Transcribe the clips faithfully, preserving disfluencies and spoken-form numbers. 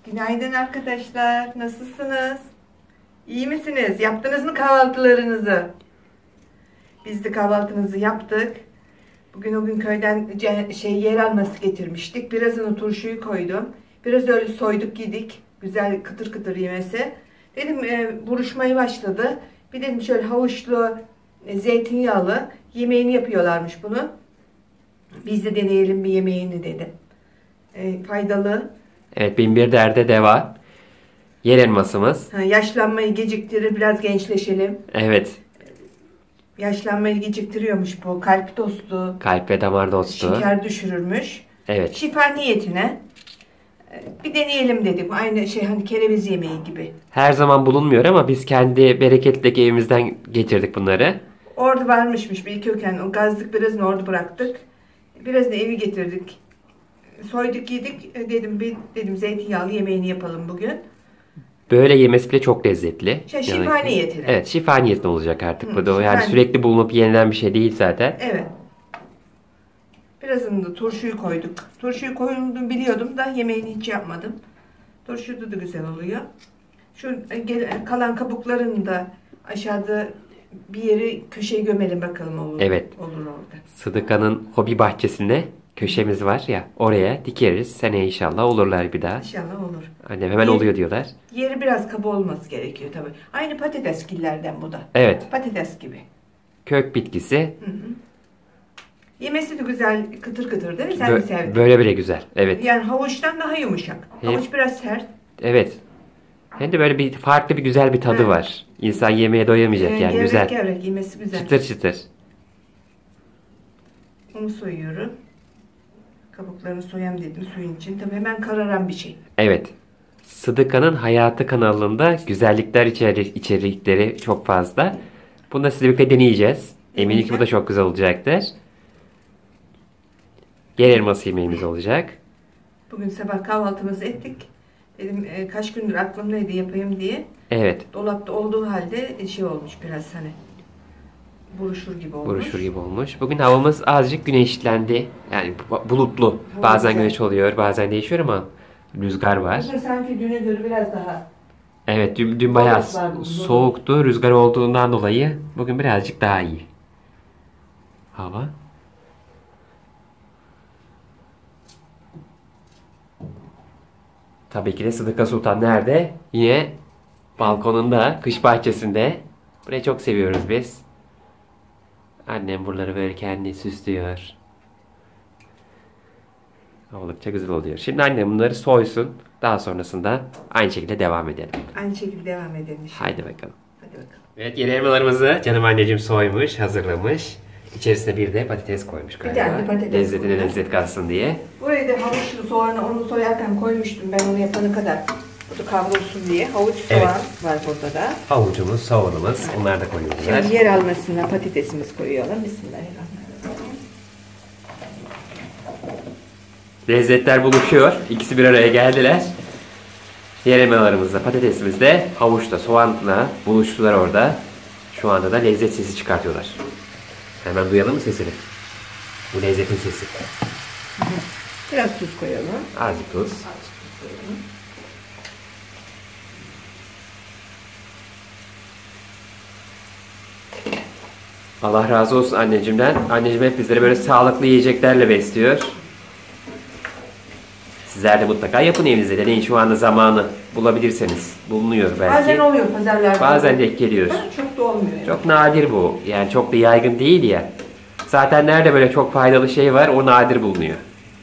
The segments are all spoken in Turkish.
Günaydın arkadaşlar. Nasılsınız? İyi misiniz? Yaptınız mı kahvaltılarınızı? Biz de kahvaltımızı yaptık. Bugün o gün köyden şey yer alması getirmiştik. Birazını turşuyu koydum. Biraz öyle soyduk yedik. Güzel kıtır kıtır yemesi. Dedim e, buruşmayı başladı. Bir dedim şöyle havuçlu, e, zeytinyağlı yemeğini yapıyorlarmış bunu. Biz de deneyelim bir yemeğini dedim. E, faydalı. Evet, bin bir derde deva. Yer elmasımız. Ha, yaşlanmayı geciktirir, biraz gençleşelim. Evet. Yaşlanmayı geciktiriyormuş bu. Kalp dostu. Kalp ve damar dostu. Şeker düşürürmüş. Evet. Şifa niyetine bir deneyelim dedim. Aynı şey hani kereviz yemeği gibi. Her zaman bulunmuyor ama biz kendi bereketli evimizden getirdik bunları. Orada varmışmış bir köken. O gazlık birazını orada bıraktık. Biraz da evi getirdik. Soyduk yedik. Dedim bir dedim zeytinyağlı yemeğini yapalım bugün. Böyle yemesi bile çok lezzetli. Şey, şifa yani, niyetine. Evet, şifa niyetine olacak artık Hı, bu da. Yani sürekli bulunup yenilen bir şey değil zaten. Evet. Birazını da turşuyu koyduk. Turşuyu koyduğunu biliyordum da yemeğini hiç yapmadım. Turşu da güzel oluyor. Şu kalan kabuklarını da aşağıda bir yeri köşeye gömelim bakalım olur. Evet. Olur orada. Sıdıka'nın hobi bahçesinde köşemiz var ya, oraya dikeriz. Seneye inşallah olurlar bir daha. İnşallah olur. Annem hemen Yeri, oluyor diyorlar. Yeri biraz kaba olması gerekiyor tabii. Aynı patatesgillerden bu da. Evet. Patates gibi. Kök bitkisi. Hı hı. Yemesi de güzel, kıtır kıtır değil mi? Sen Bö de sevdin. Böyle bile güzel. Evet. Yani havuçtan daha yumuşak. Hep. Havuç biraz sert. Evet. Hem de böyle bir farklı bir güzel bir tadı Ha. var. İnsan yemeğe doyamayacak Ee, yani gevrek güzel. gevrek yemesi güzel. Çıtır çıtır. Onu soyuyorum. Kabuklarını soyam dedim suyun için. Tabii hemen kararan bir şey. Evet. Sıdıka'nın Hayatı kanalında güzellikler içeri içerikleri çok fazla. Bunu da sizle birlikte deneyeceğiz. Eminim ki bu da çok güzel olacaktır. Yer elması yemeğimiz olacak. Bugün sabah kahvaltımızı ettik. Dedim e, kaç gündür aklımdaydı yapayım diye. Evet. Dolapta olduğu halde şey olmuş biraz hani. Buruşur gibi olmuş. Buruşur gibi olmuş. Bugün havamız azıcık güneşlendi. Yani bulutlu. Bazen güneş oluyor, bazen değişiyor ama rüzgar var. Bugün sanki düne göre biraz daha. Evet, dün, dün bayağı Balık soğuktu. Rüzgar olduğundan dolayı bugün birazcık daha iyi. Hava. Tabii ki de Sıdıka Sultan nerede? Yine balkonunda, kış bahçesinde. Burayı çok seviyoruz biz. Annem buraları böyle kendi süslüyor. Oldukça güzel oluyor. Şimdi annem bunları soysun. Daha sonrasında aynı şekilde devam edelim. Aynı şekilde devam edelim. Şimdi. Haydi bakalım. Hadi bakalım. Evet, yeni elmalarımızı canım anneciğim soymuş, hazırlamış. İçerisine bir de patates koymuş galiba. Bir tane de patates Lezzetine koymuş. lezzet katsın diye. Buraya da havuçlu soğanı onu soyarken koymuştum ben onu yapana kadar. Bu da kavrulsun diye. Havuç soğan Evet. var burada da. Havucumuz, soğanımız, Evet. onlar da koyuyorlar. Şimdi yer almasına patatesimiz koyuyorlar. Bismillahirrahmanirrahim. Lezzetler buluşuyor. İkisi bir araya geldiler. Yer elmalarımızla, patatesimizle, havuçla, soğanla buluştular orada. Şu anda da lezzet sesi çıkartıyorlar. Hemen duyalım mı sesini? Bu lezzetin sesi. Biraz tuz koyalım. Azıcık tuz. Azıcık tuz koyalım. Allah razı olsun anneciğimden. Anneciğim hep bizleri böyle sağlıklı yiyeceklerle besliyor. Sizler de mutlaka yapın evinizde. Deneyin, şu anda zamanı bulabilirseniz. Bulunuyor belki. Bazen oluyor pazarlarda. Bazen denk geliyor. Çok da olmuyor. Yani. Çok nadir bu. Yani çok da yaygın değil ya. Zaten nerede böyle çok faydalı şey var o nadir bulunuyor.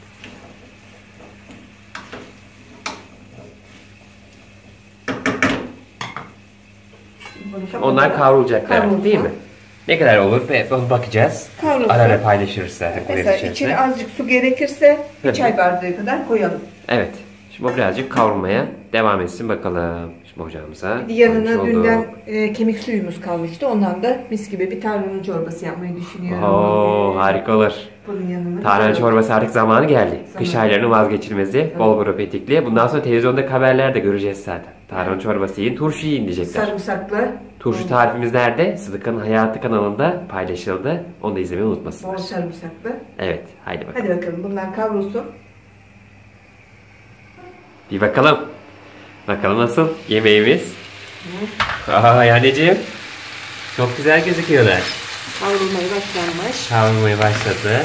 Onlar kavrulacaklar Kavrulsun. değil mi? Ne kadar olur? Ve onu bakacağız. Kavrulsun. Ara ara paylaşırsa. Mesela içine azıcık su gerekirse bir çay bardağı kadar koyalım. Evet. Şimdi o birazcık kavrulmaya devam etsin bakalım. Şimdi ocağımıza. Bir yanına koymuş dünden olduk. e, kemik suyumuz kalmıştı. Ondan da mis gibi bir tarhana çorbası yapmayı düşünüyorum. Oo, harika olur. Bunun yanına. Tarhana çorbası artık zamanı geldi. Zamanı. Kış Kış aylarının vazgeçilmezi. Bol grup etikli. Bundan sonra televizyonda haberler de göreceğiz zaten. Tarhana çorbası yiyin, turşu yiyin diyecekler. Sarımsaklı. Turşu tarifimiz nerede? Sıdıka'nın Hayatı kanalında paylaşıldı. Onu da izlemeyi unutmasınlar. Bol sarımsaklı. Evet, haydi bakalım. Hadi bakalım bunlar kavrulsun. Bir bakalım. Bakalım nasıl yemeğimiz? Aa anneciğim. Çok güzel gözüküyorlar. Kavrulmaya başlanmış. Kavrulmaya başladı.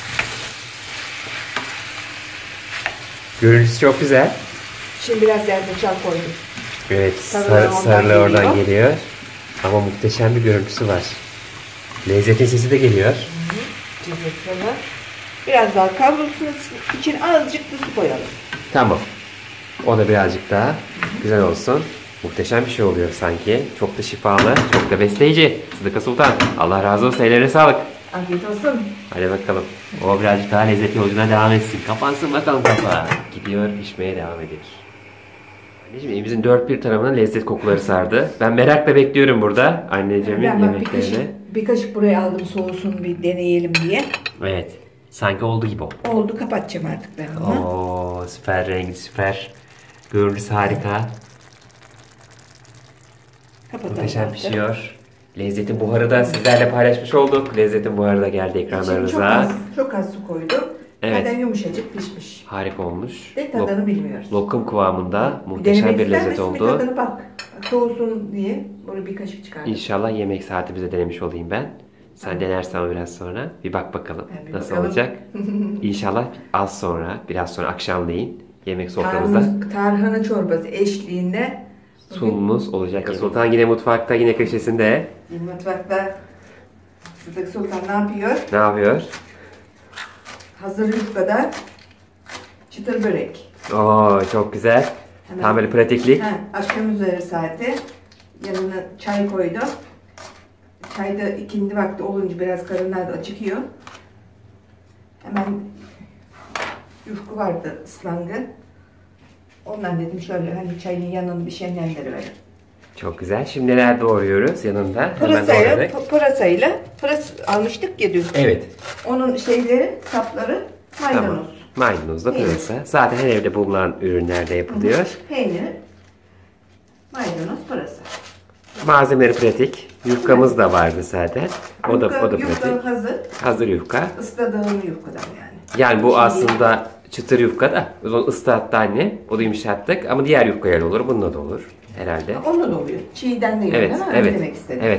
Görüntüsü çok güzel. Şimdi biraz zerdeçal koydum. Evet, Sarılar sar, sarılı oradan oradan geliyor. geliyor. Ama muhteşem bir görüntüsü var. Lezzetin sesi de geliyor. Cızırtılı. Biraz daha kavrulsun için azıcık da su koyalım. Tamam. O da birazcık daha güzel olsun. Muhteşem bir şey oluyor sanki. Çok da şifalı, çok da besleyici. Sıdıka Sultan, Allah razı olsun, ellerine sağlık. Afiyet olsun. Hadi bakalım. O birazcık daha lezzet yolculuğuna devam etsin. Kapansın bakalım kapağı. Gidiyor, pişmeye devam ediyor. Anneciğim evimizin dört bir tarafına lezzet kokuları sardı. Ben merakla bekliyorum burada anneciğimin Ben bak bir yemeklerini. kaşık, bir kaşık buraya aldım soğusun bir deneyelim diye. Evet. Sanki oldu gibi o. Oldu, kapatacağım artık ben bunu. Oo, süper rengi, süper. Görüntüsü harika. Kapatalım Muhteşem artık. pişiyor. Lezzetin buharı da sizlerle paylaşmış olduk. Lezzetin buharı da geldi İçine çok ekranlarınıza. az, çok az su koydum. Evet. Zaten yumuşacık pişmiş. Harika olmuş. De tadını Lok- bilmiyoruz. Lokum kıvamında muhteşem Denemek bir ister lezzet misin? Bir oldu. tadına bak. Soğusun diye bunu bir kaşık çıkardım. İnşallah yemek saati bize denemiş olayım ben. Sen denersen ama biraz sonra. Bir bak bakalım Yani bir nasıl bakalım. olacak. İnşallah az sonra, biraz sonra akşamleyin yemek soframızda Tarhana, tarhana çorbası eşliğinde sunumumuz olacak. Sultan yine mutfakta, yine köşesinde. bugün mutfakta Sıdık Sultan ne yapıyor? Ne yapıyor? Hazır yufkadan çıtır börek. Oo çok güzel. Hemen- Tam böyle pratiklik. Ha, akşam üzeri saati yanına çay koydum. Çayda ikindi vakti olunca biraz karınlar da acıkıyor. Hemen yufka vardı, ıslangı. Ondan dedim şöyle hani çayın yanına bir şenlendiriverim. Çok güzel. Şimdi neler doğruyoruz yanında? Hemen Pırasayla, doğradık. p- pırasayla, pıras almıştık ya dün. Evet. Onun şeyleri, sapları maydanoz. Tamam. Maydanozla Peynir. pırasa. Zaten her evde bulunan ürünlerde yapılıyor. Peynir, maydanoz, pırasa. Malzemeleri pratik. Yufkamız da vardı zaten. O da Yufka- o da yufka pratik. hazır. Hazır yufka. Isladığım yufkadan yani. Yani bu Şimdi- aslında çıtır yufka da. O zaman ıslattı anne. O da yumuşattık. Ama diğer yufkayla olur. Bununla da olur. Herhalde. Onu da oluyor. Çiğden de yiyor Evet. değil mi? Evet. Demek istedim. Evet.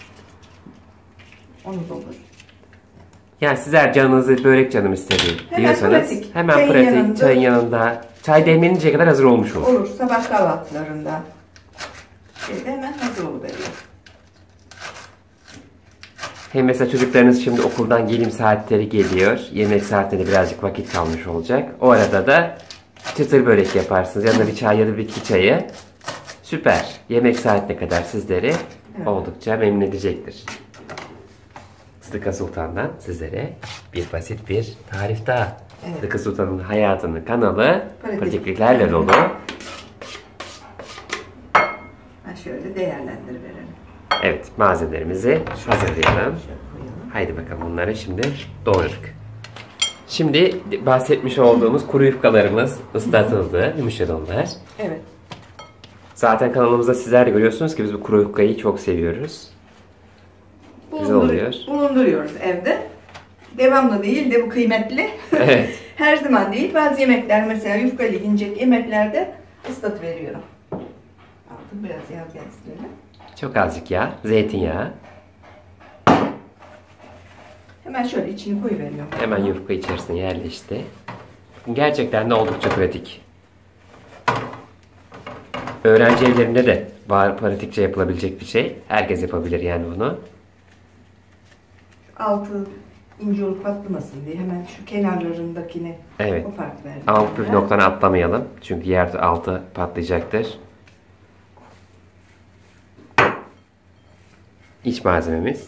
Onu da olur. Yani sizler canınızı börek canım istedi Hemen diyorsanız pratik. hemen Çayın pratik yanında- çayın yanında çay demleninceye kadar hazır olmuş olur. Olur. Sabah kahvaltılarında. Şeyde hemen hazır oluveriyor. Hem mesela çocuklarınız şimdi okuldan gelim saatleri geliyor. Yemek saatlerinde birazcık vakit kalmış olacak. O arada da çıtır börek yaparsınız. Yanında bir çay ya da bitki çayı. Süper. Yemek saatine kadar sizleri Evet. oldukça memnun edecektir. Sıdıka Sultan'dan sizlere bir basit bir tarif daha. Evet. Sıdıka Sultan'ın hayatının kanalı Pratik. pratikliklerle dolu. Ben şöyle değerlendiriverelim. Evet, malzemelerimizi hazırlayalım. Şöyle koyalım. Haydi bakalım bunları şimdi doğradık. Şimdi bahsetmiş olduğumuz kuru yufkalarımız ıslatıldı, yumuşadı onlar. Evet. Zaten kanalımızda sizler de görüyorsunuz ki biz bu kuru yufkayı çok seviyoruz. Güzel oluyor. Bulunduruyoruz evde. Devamlı değil de bu kıymetli. Evet. Her zaman değil. Bazı yemekler mesela yufka ile inecek yemeklerde ıslatıveriyorum. Aldım biraz yağ gezdirelim. Çok azıcık yağ, zeytinyağı. Hemen şöyle içini koyuveriyorum. Hemen yufka içerisine yerleşti. Gerçekten de oldukça pratik. Öğrenci evlerinde de var, pratikçe yapılabilecek bir şey. Herkes yapabilir yani bunu. Altı ince olup patlamasın diye hemen şu kenarlarındakini Evet. kopartıverdim. Ama püf noktanı atlamayalım. Çünkü yer altı patlayacaktır. İç malzememiz.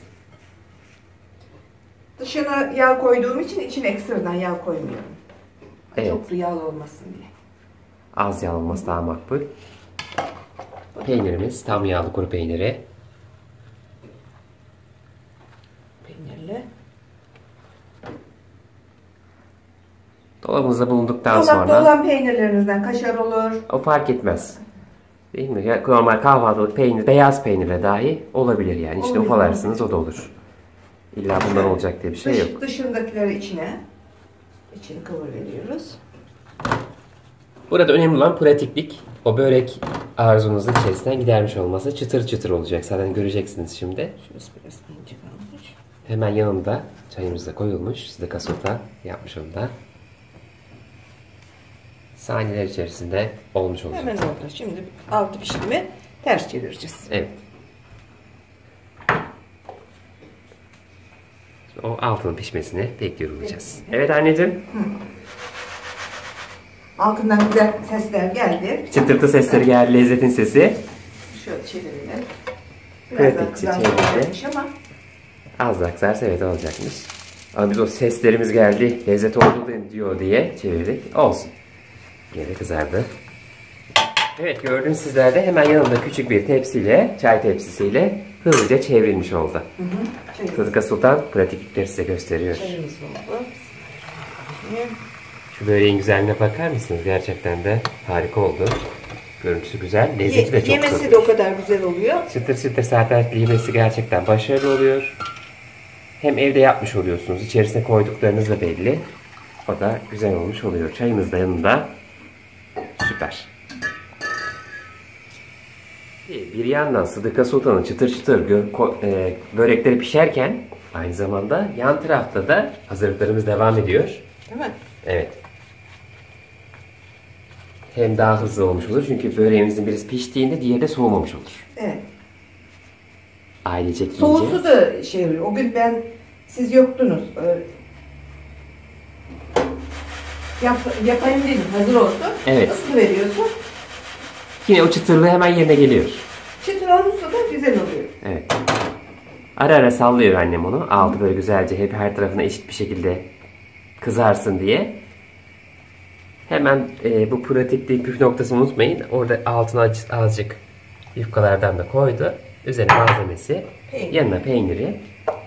Dışına yağ koyduğum için içine ekstradan yağ koymuyorum. Evet. Çok da yağlı olmasın diye. Az yağ olması daha makbul. Peynirimiz tam yağlı kuru peyniri. Peynirli. Dolabımızda bulunduktan Dolapta sonra olan peynirlerinizden kaşar olur. o fark etmez. Değil mi? Ya, normal kahvaltılık peynir, beyaz peynirle dahi olabilir yani. İşte Olur. ufalarsınız o da olur. İlla bundan olacak diye bir şey Dış- yok. Dışındakileri içine içini kıvır veriyoruz. Burada önemli olan pratiklik. O börek arzunuzun içerisinden gidermiş olması çıtır çıtır olacak. Zaten göreceksiniz şimdi. Şurası biraz ince kalmış. Hemen yanında çayımız da koyulmuş. Sıdıka sultan yapmış onu da. Saniyeler içerisinde olmuş olacak. Hemen oldu. Şimdi altı pişti mi ters çevireceğiz. Evet. O altının pişmesini bekliyor olacağız. Evet anneciğim. Hı. Altından güzel sesler geldi. Çıtırtı sesleri geldi, lezzetin sesi. Şöyle çevirelim. Biraz Biraz Pratikçi daha çevirdi. ama. Az da kızarsa evet olacakmış. Ama biz o seslerimiz geldi, lezzet oldu diyor diye çevirdik. Olsun. Geri kızardı. Evet gördüğünüz sizlerde hemen yanında küçük bir tepsiyle, çay tepsisiyle hızlıca çevrilmiş oldu. Hı hı. Sıdıka Sultan pratiklikleri size gösteriyor. Çayımız oldu. Şu böreğin güzelliğine bakar mısınız? Gerçekten de harika oldu. Görüntüsü güzel, lezzeti de çok Yemesi güzel. de o kadar güzel oluyor. Çıtır çıtır zaten yemesi gerçekten başarılı oluyor. Hem evde yapmış oluyorsunuz. İçerisine koyduklarınız da belli. O da güzel olmuş oluyor. Çayımız da yanında. Süper. Bir yandan Sıdıka Sultan'ın çıtır çıtır e, börekleri pişerken aynı zamanda yan tarafta da hazırlıklarımız devam ediyor. Değil mi? Evet. Hem daha hızlı olmuş olur çünkü böreğimizin birisi piştiğinde diğeri de soğumamış olur. Evet. Ailecek yiyince. Soğusu da şey oluyor. O gün ben siz yoktunuz. Ee, Yap, yapayım dedim. Hazır olsun. Evet. Isılı veriyorsun. Yine o çıtırlığı hemen yerine geliyor. Çıtır olursa da güzel oluyor. Evet. Ara ara sallıyor annem onu. Altı böyle güzelce hep her tarafına eşit bir şekilde kızarsın diye. Hemen e, bu pratikliği püf noktasını unutmayın. Orada altına az- azıcık yufkalardan da koydu. Üzerine malzemesi. Peynir. Yanına peyniri.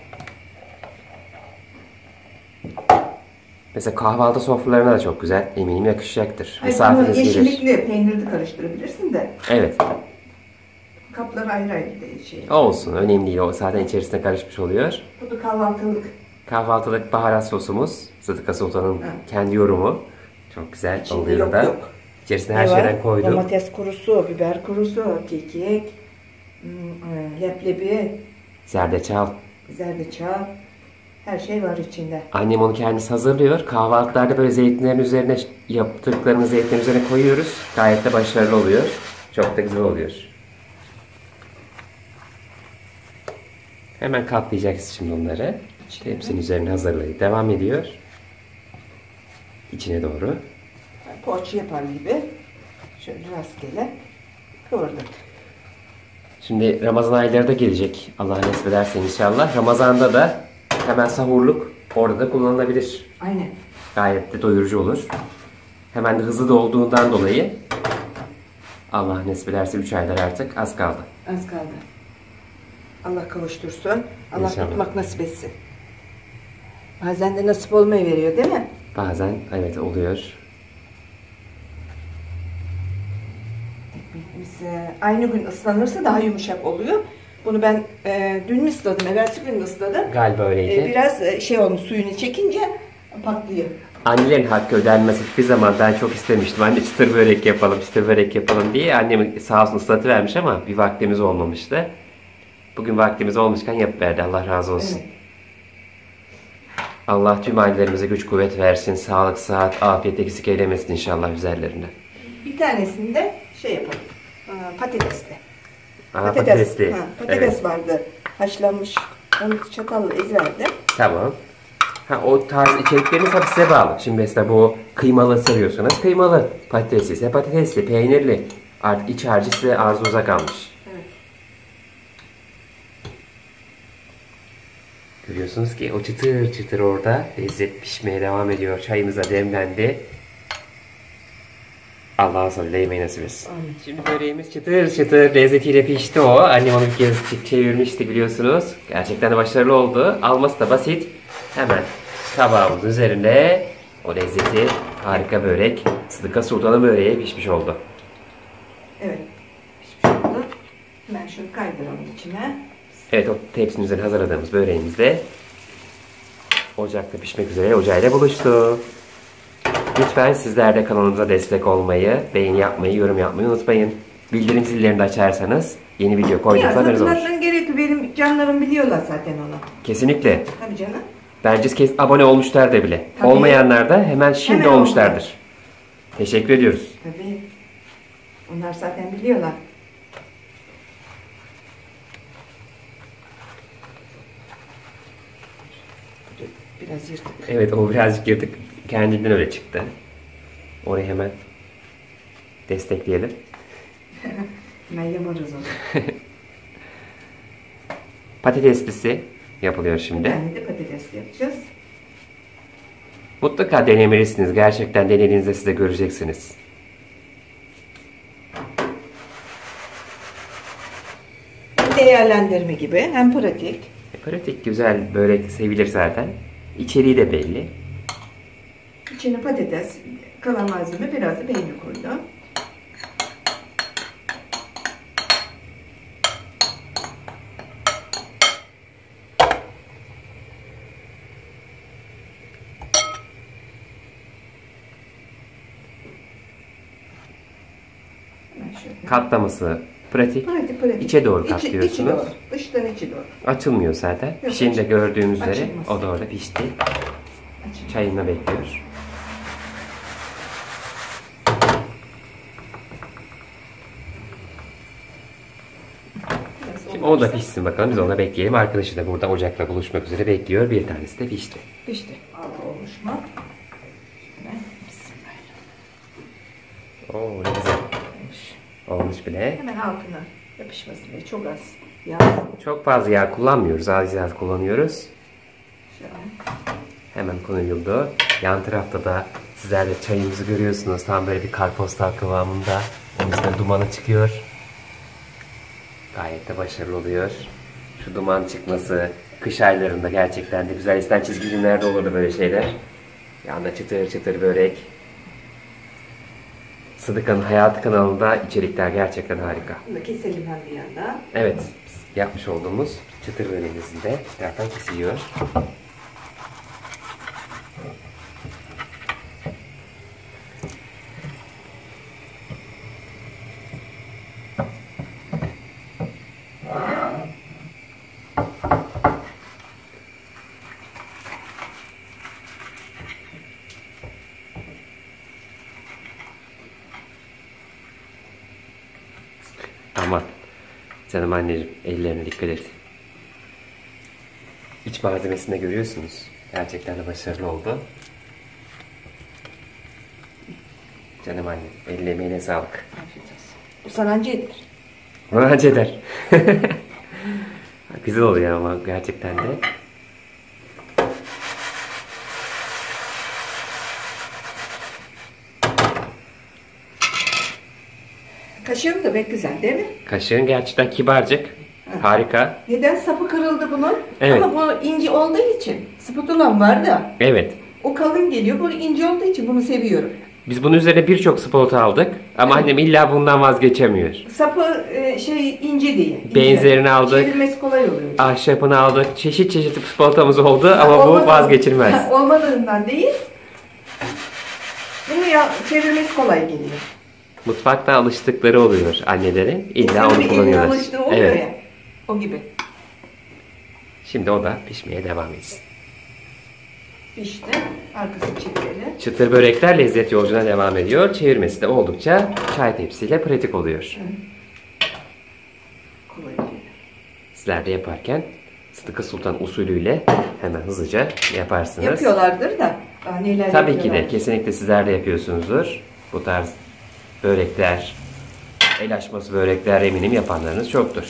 Mesela kahvaltı sofralarına da çok güzel. Eminim yakışacaktır. Hayır, ama Misafiriniz gelir. yeşillikli peynirli karıştırabilirsin de. Evet. Kapları ayrı ayrı değil şey. Olsun. Önemli değil. O zaten içerisine karışmış oluyor. Bu da kahvaltılık. Kahvaltılık baharat sosumuz. Sıdıka Sultan'ın Hı. kendi yorumu. Çok güzel İçinde oluyor yok da. yok. İçerisine Ne her var? şeyden koydum. Domates kurusu, biber kurusu, kekik, hmm, e, leblebi, Zerdeçal. zerdeçal. Her şey var içinde. Annem onu kendisi hazırlıyor. Kahvaltılarda böyle zeytinlerin üzerine yaptıklarını zeytinlerin üzerine koyuyoruz. Gayet de başarılı oluyor. Çok da güzel oluyor. Hemen katlayacağız şimdi onları. Tepsinin üzerine hazırlayıp devam ediyor. İçine doğru. Poğaça yapar gibi. Şöyle rastgele kıvırdık. Şimdi Ramazan ayları da gelecek. Allah nasip ederse inşallah. Ramazan'da da hemen sahurluk orada da kullanılabilir. Aynen. Gayet de doyurucu olur. Hemen de hızlı da olduğundan dolayı Allah nasip ederse üç aylar artık az kaldı. Az kaldı. Allah kavuştursun. Allah İnşallah. tutmak nasip etsin. Bazen de nasip olmayı veriyor değil mi? Bazen evet oluyor. Ekmeğimiz e, aynı gün ıslanırsa daha yumuşak oluyor. Bunu ben e, dün mü ısladım, evvelsi gün ısladım. Galiba öyleydi. E, biraz e, şey olmuş, suyunu çekince patlıyor. Annelerin hakkı ödenmesi bir zaman ben çok istemiştim. Anne çıtır börek yapalım, çıtır börek yapalım diye. Annem sağ olsun ıslatıvermiş ama bir vaktimiz olmamıştı. Bugün vaktimiz olmuşken yapıverdi. Allah razı olsun. Evet. Allah tüm ailelerimize güç kuvvet versin. Sağlık, sıhhat, afiyet eksik eylemesin inşallah üzerlerinde. Bir tanesini de şey yapalım, aa, patatesli. Aa, Patates, patatesli. ha, patates Evet. vardı, haşlanmış. Onu çatalla ezverdim. Tamam. Ha, o tarz içerikleriniz tabii size bağlı. Şimdi mesela bu kıymalı seviyorsanız kıymalı. Patatesli ise patatesli, peynirli. Artık iç harcı size arzunuza kalmış. Evet. Görüyorsunuz ki o çıtır çıtır orada lezzet pişmeye devam ediyor. Çayımız da demlendi. Allah'a salli yemeği nasip etsin. Amin. Şimdi böreğimiz çıtır çıtır lezzetiyle pişti o. Annem onu bir kez çevirmişti biliyorsunuz. Gerçekten de başarılı oldu. Alması da basit. Hemen tabağımızın üzerinde o lezzeti harika börek. Sıdıka Sultan'ın böreği pişmiş oldu. Evet. Pişmiş oldu. Hemen şunu kaydıralım içine. Evet o tepsinin üzerine hazırladığımız böreğimiz de ocakta pişmek üzere ocağıyla buluştu. Lütfen sizler de kanalımıza destek olmayı, beğeni yapmayı, yorum yapmayı unutmayın. Bildirim zillerini de açarsanız yeni video koyduğumuzda haberiniz olur. Hatırlatmanın gerek yok. Benim canlarım biliyorlar zaten onu. Kesinlikle. Tabii canım. Bence kes abone olmuşlar da bile. Tabii. Olmayanlar da hemen şimdi Hemen olmuşlardır. oldular. Teşekkür ediyoruz. Tabii. Onlar zaten biliyorlar. Biraz yırtık. Evet, o birazcık yırtık. Kendinden öyle çıktı. Orayı hemen destekleyelim. Hemen yamarız onu. Patateslisi yapılıyor şimdi. Bir tane de patates yapacağız. Mutlaka denemelisiniz. Gerçekten denediğinizde siz de göreceksiniz. Değerlendirme gibi. Hem pratik. E, pratik, güzel börek sevilir zaten. İçeriği de belli. İçine patates, kalan malzeme, biraz da peynir koydum. Katlaması pratik. Pratik, pratik. İçe doğru İçi- katlıyorsunuz. içi doğru. Dıştan içi doğru. Açılmıyor zaten. Yok, Pişini de aç- gördüğünüz üzere açılmaz. o da orada pişti. Açın. Çayını bekliyor. Biraz Şimdi o da olursa- pişsin bakalım. Biz ona bekleyelim. Arkadaşı da burada ocakla buluşmak üzere bekliyor. Bir tanesi de pişti. Pişti. Altı olmuş mu? Şöyle. Bismillah. Oo, ne güzel. Olmuş. Olmuş bile. Hemen altına yapışmasın diye çok az yağ. Çok fazla yağ kullanmıyoruz. Az yağ kullanıyoruz. Şöyle. Hemen konuldu. Yan tarafta da sizler de çayımızı görüyorsunuz. Tam böyle bir karpostal kıvamında. O yüzden dumanı çıkıyor. Gayet de başarılı oluyor. Şu duman çıkması kış aylarında gerçekten de güzel. İsten çizgi filmlerde olurdu böyle şeyler. Yanında çıtır çıtır börek. Sıdıka'nın Hayatı kanalında içerikler gerçekten harika. Bunu da keselim hem bir yandan. Evet, yapmış olduğumuz çıtır böreğimizin de bir taraftan kesiliyor. Aman canım anneciğim, ellerine dikkat et. İç malzemesini de görüyorsunuz. Gerçekten de başarılı oldu. Canım annem, eline emeğine sağlık. Afiyet olsun. Bu sanancı eder. Bence eder. Güzel oluyor ama gerçekten de. Kaşığım da pek güzel değil mi? Kaşığın gerçekten kibarcık. Harika. Neden sapı kırıldı bunun? Evet. Ama bu ince olduğu için. Spatulam var da. Evet. O kalın geliyor. Bu ince olduğu için bunu seviyorum. Biz bunun üzerine birçok spolta aldık. Ama Evet. annem illa bundan vazgeçemiyor. Sapı e, şey ince değil. İnce. Benzerini aldık. Çevirmesi kolay oluyor. Ahşapını aldık. Çeşit çeşit spoltamız oldu ama bu Olmadı- vazgeçilmez. Olmadığından değil. Bunu ya, çevirmesi kolay geliyor. Mutfakta alıştıkları oluyor annelerin. İlla İnsanın bir onu eline kullanıyorlar. alıştığı oluyor Evet. ya. O gibi. Şimdi o da pişmeye devam etsin. İşte arkasını çevirelim. Çıtır börekler lezzet yolculuğuna devam ediyor. Çevirmesi de oldukça çay tepsiyle pratik oluyor. Kolay oluyor. Sizler de yaparken Sıdıka Sultan usulüyle hemen hızlıca yaparsınız. Yapıyorlardır da. Daha neler Tabii ki de yapıyorlar. kesinlikle sizler de yapıyorsunuzdur. Bu tarz börekler, el açması börekler eminim yapanlarınız çoktur.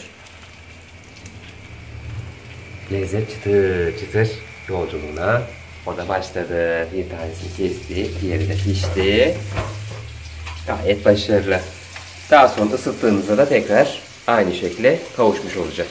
Lezzet çıtır çıtır yolculuğuna o da başladı. Bir tanesini kestik, diğeri de pişti. Gayet başarılı. Daha sonra ısıttığınızda da tekrar aynı şekilde kavuşmuş olacak.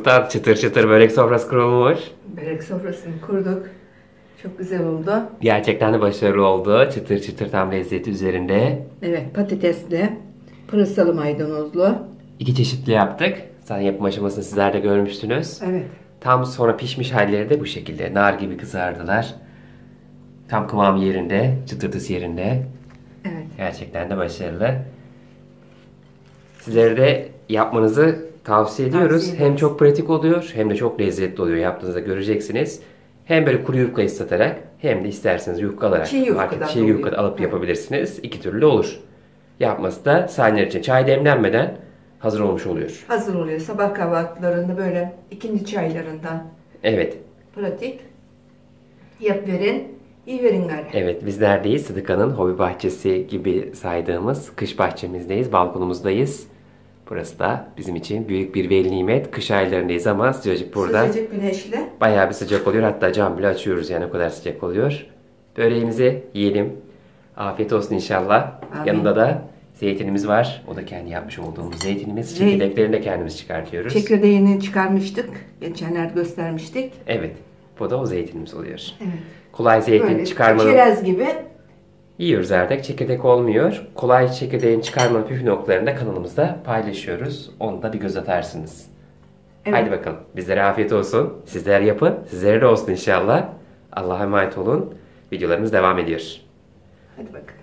Sultan çıtır çıtır börek sofrası kurulmuş. Börek sofrasını kurduk. Çok güzel oldu. Gerçekten de başarılı oldu. Çıtır çıtır tam lezzeti üzerinde. Evet, patatesli, pırasalı maydanozlu. İki çeşitli yaptık. Zaten yapım aşamasını sizler de görmüştünüz. Evet. Tam sonra pişmiş halleri de bu şekilde. Nar gibi kızardılar. Tam kıvam yerinde, çıtırtısı yerinde. Evet. Gerçekten de başarılı. Sizlere de yapmanızı tavsiye ediyoruz. Tavsiye Hem ederiz. çok pratik oluyor hem de çok lezzetli oluyor. Yaptığınızda göreceksiniz. Hem böyle kuru yufka ıslatarak hem de isterseniz yufkalarak Çiğ yufkadan artık çiğ da yufka oluyor. alıp Evet. yapabilirsiniz. İki türlü olur. Yapması da sahneler için çay demlenmeden hazır olmuş oluyor. Hazır oluyor. Sabah kahvaltılarında böyle ikindi çaylarında Evet. pratik. Yap verin, iyi verin gari. Evet, biz neredeyiz? Sıdıka'nın hobi bahçesi gibi saydığımız kış bahçemizdeyiz, balkonumuzdayız. Burası da bizim için büyük bir veli nimet. Kış aylarındayız ama sıcacık burada. Sıcacık güneşli. Bayağı bir sıcak oluyor. Hatta cam bile açıyoruz yani o kadar sıcak oluyor. Böreğimizi yiyelim. Afiyet olsun inşallah. Amin. Yanında da zeytinimiz var. O da kendi yapmış olduğumuz zeytinimiz. Zey- Çekirdeklerini de kendimiz çıkartıyoruz. Çekirdeğini çıkarmıştık. Geçenlerde göstermiştik. Evet. Bu da o zeytinimiz oluyor. Evet. Kolay zeytin Böyle çıkarmanın... çerez gibi. Yiyoruz artık. Çekirdek olmuyor. Kolay çekirdeğin çıkarmanın püf noktalarını da kanalımızda paylaşıyoruz. Onu da bir göz atarsınız. Evet. Haydi bakalım. Bizlere afiyet olsun. Sizler yapın. Sizlere de olsun inşallah. Allah'a emanet olun. Videolarımız devam ediyor. Hadi bakalım.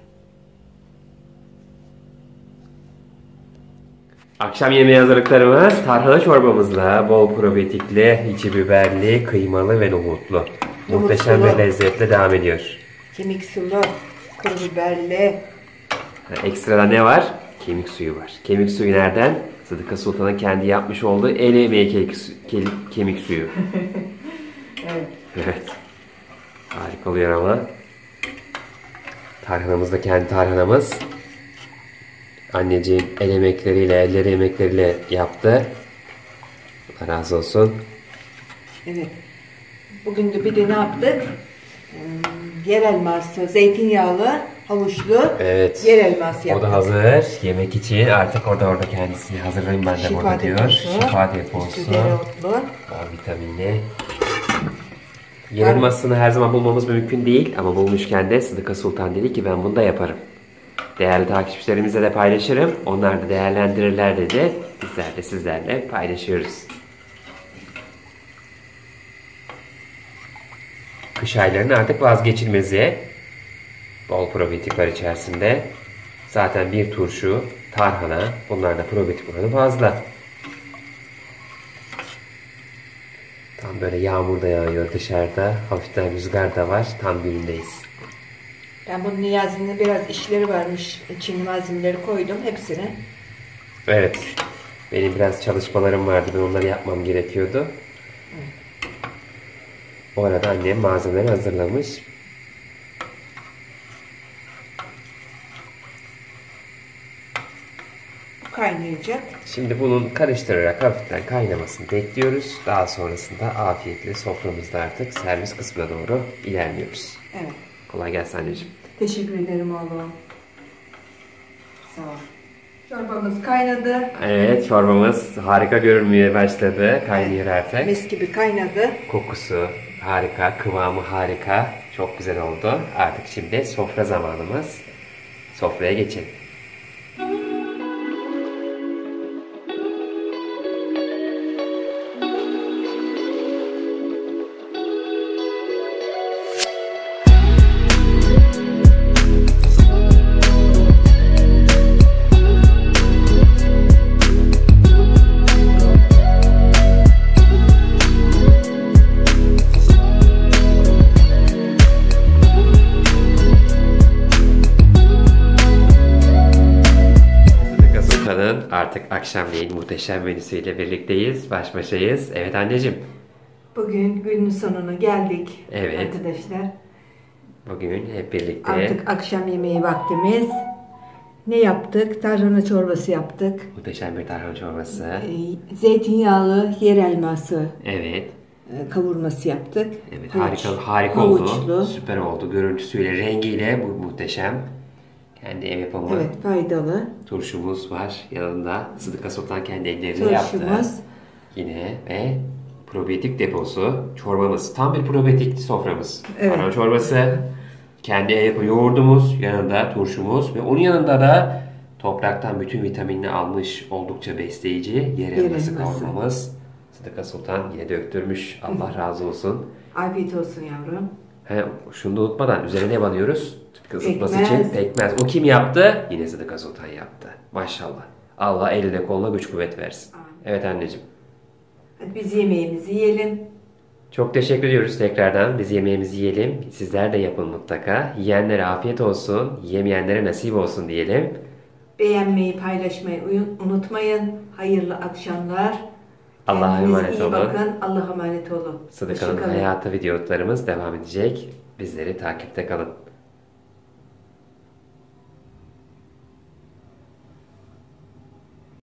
Akşam yemeği hazırlıklarımız tarhana çorbamızla, bol probiyotikli, içi biberli, kıymalı ve nohutlu. Muhteşem sulu. bir lezzetle devam ediyor. Kemik sulu, kuru biberli. Ekstrada ne var? Kemik suyu var. Kemik suyu nereden? Sıdıka Sultan'ın kendi yapmış olduğu el emeği kemik, su- ke- kemik suyu. Evet. Evet. Harika oluyor ama. Tarhanamız da kendi tarhanamız. Anneciğim el emekleriyle, elleri emekleriyle yaptı. Allah razı olsun. Evet. Bugün de bir de ne yaptık? Hmm, yer elması, zeytinyağlı, havuçlu Evet. yer elması O yaptık. da hazır. Yemek için artık orada orada kendisini hazırlayın ben de Şifa burada diyor. deposu, Şifa deposu. üstü dereotlu. Bol vitaminli. Yer elmasını her zaman bulmamız mümkün değil ama bulmuşken de Sıdıka Sultan dedi ki ben bunu da yaparım. Değerli takipçilerimizle de paylaşırım. Onlar da değerlendirirler dedi. Bizler de sizlerle paylaşıyoruz. Kış aylarının artık vazgeçilmezi. Bol probiyotik var içerisinde. Zaten bir turşu, tarhana, bunlarda probiyotik oranı fazla. Tam böyle yağmur da yağıyor dışarıda. Hafiften rüzgar da var. Tam günündeyiz. Ben bunun Niyazi'nin biraz işleri varmış. Çinli malzemeleri koydum hepsine. Evet. Benim biraz çalışmalarım vardı. Ben onları yapmam gerekiyordu. O arada annem malzemeleri hazırlamış. Kaynayacak. Şimdi bunun karıştırarak hafiften kaynamasını bekliyoruz. Daha sonrasında afiyetle soframızda artık servis kısmına doğru ilerliyoruz. Evet. Kolay gelsin anneciğim. Teşekkür ederim oğlum. Sağ ol. Çorbamız kaynadı. Evet, çorbamız harika görünmeye başladı. Kaynıyor artık. Mis gibi kaynadı. Kokusu harika, kıvamı harika. Çok güzel oldu. Artık şimdi sofra zamanımız. Sofraya geçelim. Sıdıka Sultan'ın artık akşamleyin muhteşem menüsüyle birlikteyiz. Baş başayız. Evet anneciğim. Bugün günün sonuna geldik. Evet. Arkadaşlar. Bugün hep birlikte Artık akşam yemeği vaktimiz. Ne yaptık? Tarhana çorbası yaptık. muhteşem bir tarhana çorbası. Ee, Zeytinyağlı yer elması Evet. e, kavurması yaptık. Evet, Havuç- harika harika havuçlu. oldu. Süper oldu. Görüntüsüyle, rengiyle bu muhteşem. Kendi ev yapımı Evet, faydalı. turşumuz var yanında. Sıdıka Sultan kendi elleriyle yaptı. Turşumuz. yine ve probiyotik deposu çorbamız. Tam bir probiyotik soframız. Evet. Tarhana çorbası, kendi el yapımı yoğurdumuz, yanında turşumuz ve onun yanında da topraktan bütün vitaminini almış oldukça besleyici yer elması elması. kavurmamız. Sıdıka Sultan yine döktürmüş. Allah razı olsun. Afiyet olsun yavrum. He, şunu da unutmadan üzerine ne banıyoruz? Isıtması Pekmez. için pekmez. O kim yaptı? Yine Sıdıka Sultan yaptı. Maşallah. Allah eline koluna güç kuvvet versin. Amin. Evet anneciğim. Hadi biz yemeğimizi yiyelim. Çok teşekkür ediyoruz tekrardan. Biz yemeğimizi yiyelim. Sizler de yapın mutlaka. Yiyenlere afiyet olsun. Yemeyenlere nasip olsun diyelim. Beğenmeyi, paylaşmayı unutmayın. Hayırlı akşamlar. Allah'a Kendinize emanet iyi olun. bakın. Allah'a emanet olun. Sıdıka'nın Hoşça kalın. hayatı videolarımız devam edecek. Bizleri takipte kalın.